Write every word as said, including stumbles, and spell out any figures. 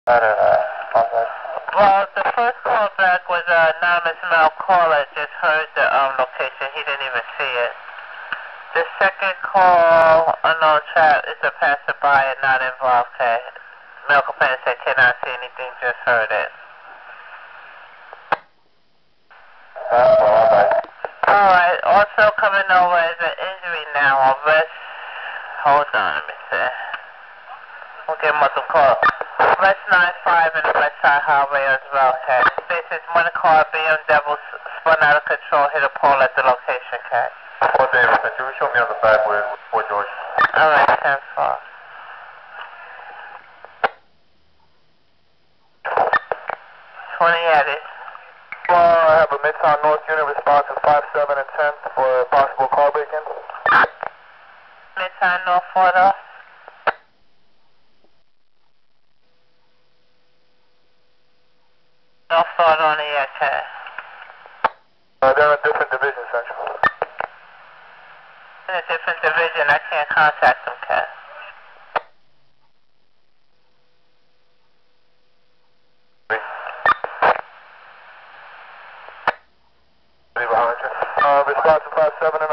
I don't know. Well, the first call back was an anonymous male caller, just heard the um, location. He didn't even see it. The second call, unknown chat, is a passerby and not involved. Okay. Male complainant said, cannot see anything, just heard it. Alright, also coming over is an injury now on West. Hold on, let me see. We'll get multiple call. West nine five and the West Side Highway as well, okay. This is one car, B M W, spun out of control, hit a pole at the location, okay. four Davis, can you show me on the side with Fort George? Alright, ten four. twenty Eddie. Well, I have a Midtown North unit response to five seven and ten for a possible car break-in. Midtown North photo. No photo on the air, okay. Uh, they're in a different division, Central. In a different division, I can't contact them, okay. Uh, response to five seven and